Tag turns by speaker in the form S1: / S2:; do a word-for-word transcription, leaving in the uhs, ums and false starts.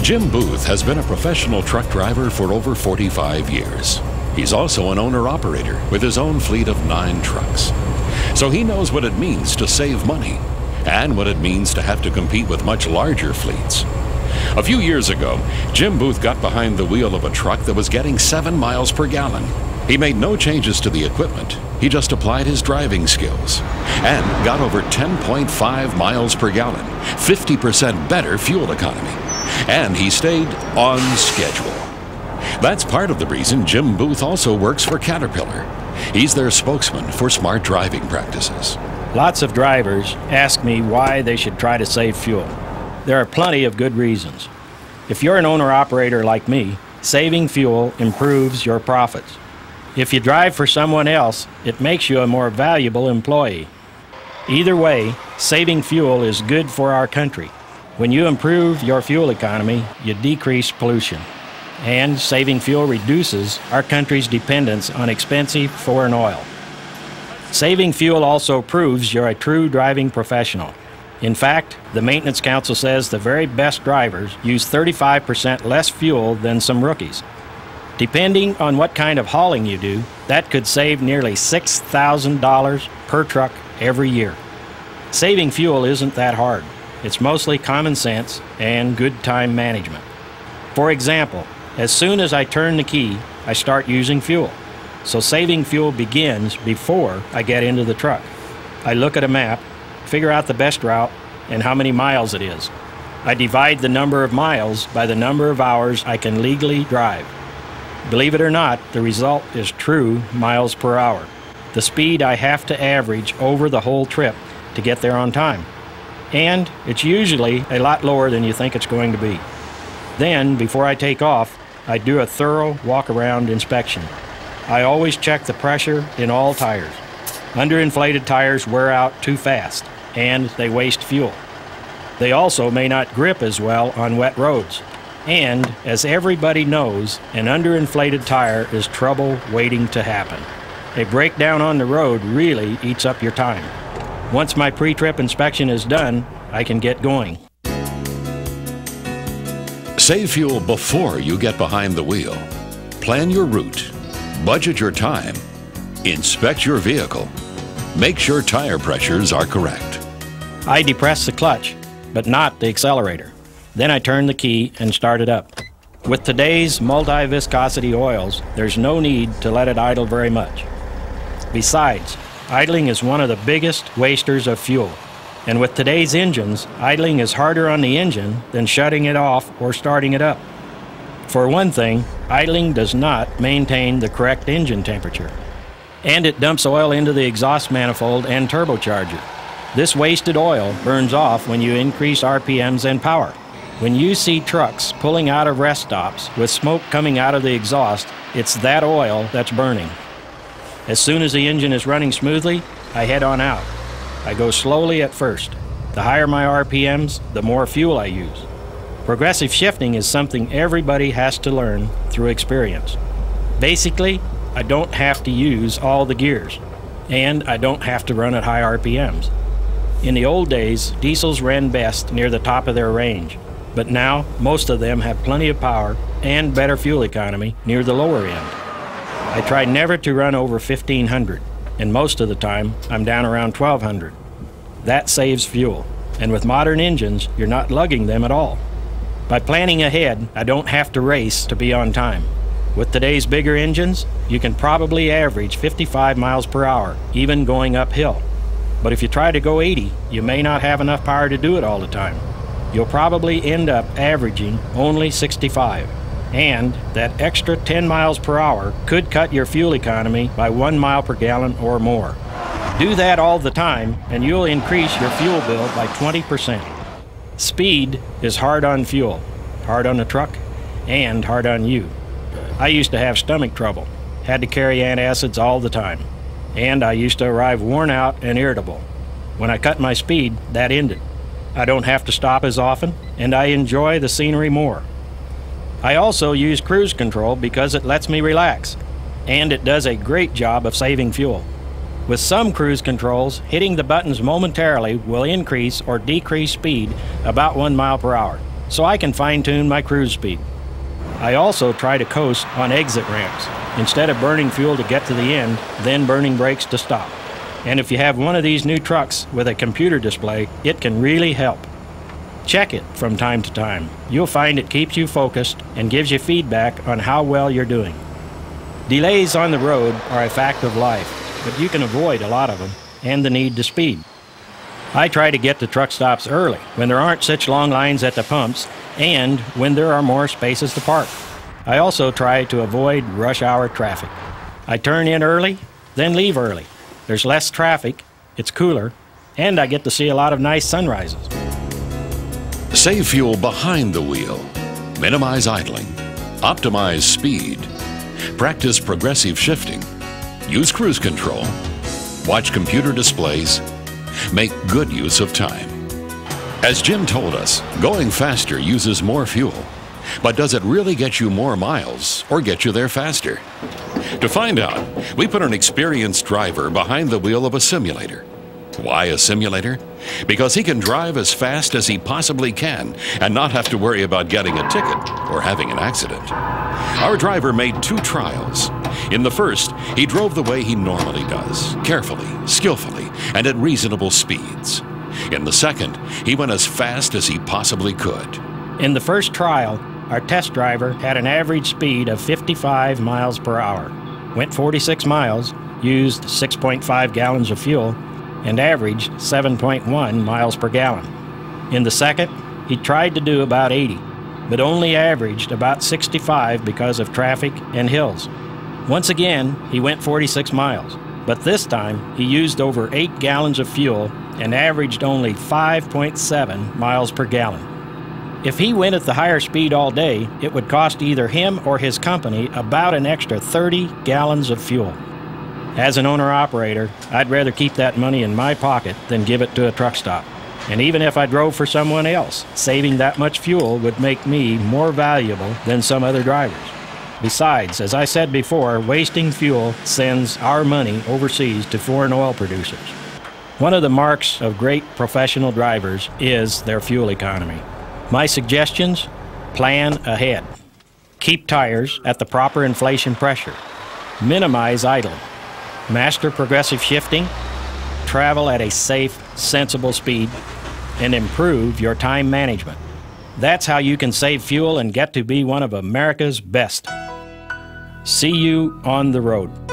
S1: Jim Booth has been a professional truck driver for over forty-five years. He's also an owner-operator with his own fleet of nine trucks. So he knows what it means to save money and what it means to have to compete with much larger fleets. A few years ago, Jim Booth got behind the wheel of a truck that was getting seven miles per gallon. He made no changes to the equipment. He just applied his driving skills and got over ten point five miles per gallon, fifty percent better fuel economy. And he stayed on schedule. That's part of the reason Jim Booth also works for Caterpillar. He's their spokesman for smart driving practices.
S2: Lots of drivers ask me why they should try to save fuel. There are plenty of good reasons. If you're an owner-operator like me, saving fuel improves your profits. If you drive for someone else, it makes you a more valuable employee. Either way, saving fuel is good for our country. When you improve your fuel economy, you decrease pollution. And saving fuel reduces our country's dependence on expensive foreign oil. Saving fuel also proves you're a true driving professional. In fact, the Maintenance Council says the very best drivers use thirty-five percent less fuel than some rookies. Depending on what kind of hauling you do, that could save nearly six thousand dollars per truck every year. Saving fuel isn't that hard. It's mostly common sense and good time management. For example, as soon as I turn the key, I start using fuel. So saving fuel begins before I get into the truck. I look at a map, figure out the best route, and how many miles it is. I divide the number of miles by the number of hours I can legally drive. Believe it or not, the result is true miles per hour, the speed I have to average over the whole trip to get there on time. And it's usually a lot lower than you think it's going to be. Then, before I take off, I do a thorough walk-around inspection. I always check the pressure in all tires. Underinflated tires wear out too fast, and they waste fuel. They also may not grip as well on wet roads. And, as everybody knows, an underinflated tire is trouble waiting to happen. A breakdown on the road really eats up your time. Once my pre-trip inspection is done, I can get going.
S1: Save fuel before you get behind the wheel. Plan your route. Budget your time. Inspect your vehicle. Make sure tire pressures are correct.
S2: I depress the clutch, but not the accelerator. Then I turn the key and start it up. With today's multi-viscosity oils, there's no need to let it idle very much. Besides, idling is one of the biggest wasters of fuel. And with today's engines, idling is harder on the engine than shutting it off or starting it up. For one thing, idling does not maintain the correct engine temperature. And it dumps oil into the exhaust manifold and turbocharger. This wasted oil burns off when you increase R P Ms and power. When you see trucks pulling out of rest stops with smoke coming out of the exhaust, it's that oil that's burning. As soon as the engine is running smoothly, I head on out. I go slowly at first. The higher my R P Ms, the more fuel I use. Progressive shifting is something everybody has to learn through experience. Basically, I don't have to use all the gears, and I don't have to run at high R P Ms. In the old days, diesels ran best near the top of their range, but now most of them have plenty of power and better fuel economy near the lower end. I try never to run over fifteen hundred, and most of the time I'm down around twelve hundred. That saves fuel, and with modern engines, you're not lugging them at all. By planning ahead, I don't have to race to be on time. With today's bigger engines, you can probably average fifty-five miles per hour, even going uphill. But if you try to go eighty, you may not have enough power to do it all the time. You'll probably end up averaging only sixty-five. And that extra ten miles per hour could cut your fuel economy by one mile per gallon or more. Do that all the time, and you'll increase your fuel bill by twenty percent. Speed is hard on fuel, hard on the truck, and hard on you. I used to have stomach trouble, had to carry antacids all the time, and I used to arrive worn out and irritable. When I cut my speed, that ended. I don't have to stop as often, and I enjoy the scenery more. I also use cruise control because it lets me relax, and it does a great job of saving fuel. With some cruise controls, hitting the buttons momentarily will increase or decrease speed about one mile per hour. so I can fine-tune my cruise speed. I also try to coast on exit ramps, instead of burning fuel to get to the end, then burning brakes to stop. And if you have one of these new trucks with a computer display, it can really help. Check it from time to time. You'll find it keeps you focused and gives you feedback on how well you're doing. Delays on the road are a fact of life, but you can avoid a lot of them and the need to speed. I try to get to truck stops early when there aren't such long lines at the pumps and when there are more spaces to park. I also try to avoid rush hour traffic. I turn in early, then leave early. There's less traffic, it's cooler, and I get to see a lot of nice sunrises.
S1: Save fuel behind the wheel. Minimize idling. Optimize speed. Practice progressive shifting. Use cruise control. Watch computer displays. Make good use of time. As Jim told us, going faster uses more fuel. But does it really get you more miles or get you there faster? To find out, we put an experienced driver behind the wheel of a simulator. Why a simulator? Because he can drive as fast as he possibly can and not have to worry about getting a ticket or having an accident. Our driver made two trials. In the first, he drove the way he normally does, carefully, skillfully, and at reasonable speeds. In the second, he went as fast as he possibly could.
S2: In the first trial, our test driver had an average speed of fifty-five miles per hour, went forty-six miles, used six point five gallons of fuel, and averaged seven point one miles per gallon. In the second, he tried to do about eighty, but only averaged about sixty-five because of traffic and hills. Once again, he went forty-six miles, but this time he used over eight gallons of fuel and averaged only five point seven miles per gallon. If he went at the higher speed all day, it would cost either him or his company about an extra thirty gallons of fuel. As an owner-operator, I'd rather keep that money in my pocket than give it to a truck stop. And even if I drove for someone else, saving that much fuel would make me more valuable than some other drivers. Besides, as I said before, wasting fuel sends our money overseas to foreign oil producers. One of the marks of great professional drivers is their fuel economy. My suggestions: plan ahead. Keep tires at the proper inflation pressure. Minimize idling. Master progressive shifting. Travel at a safe, sensible speed. And improve your time management. That's how you can save fuel and get to be one of America's best. See you on the road.